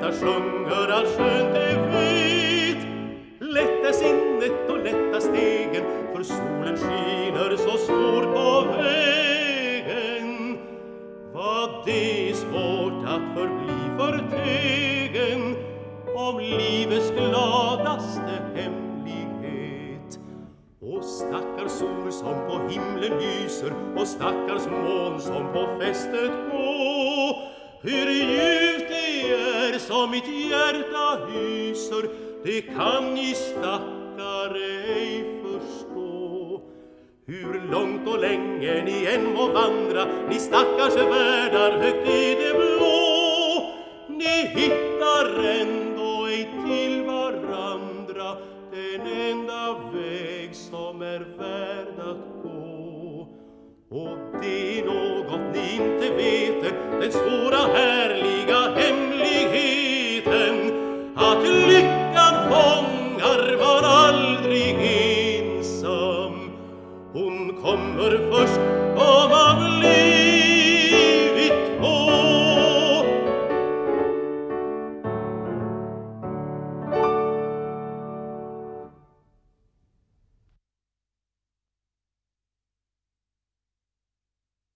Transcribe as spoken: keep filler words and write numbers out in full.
hjärta sjunger allt skönt det vet. Lätta sinnet och lätta stegen, för solen skiner så stor på vägen. Vad det är svårt att förbli förtegen om livets gladaste hemlighet. Och stackars sol som på himlen lyser, och stackars mån som på fästet gå. Hur djupt det är som mitt hjärta hyser, det kan ni stackare ej förstå. Hur långt och länge ni än må vandra, ni stackars värdar högt i det blå, ni hittar ändå ej till varandra den enda väg som är värd att gå. Och det är något ni inte vet, den svåra härliga hemligheten, att lyckan fångar man aldrig ensam. Hon kommer först om man blir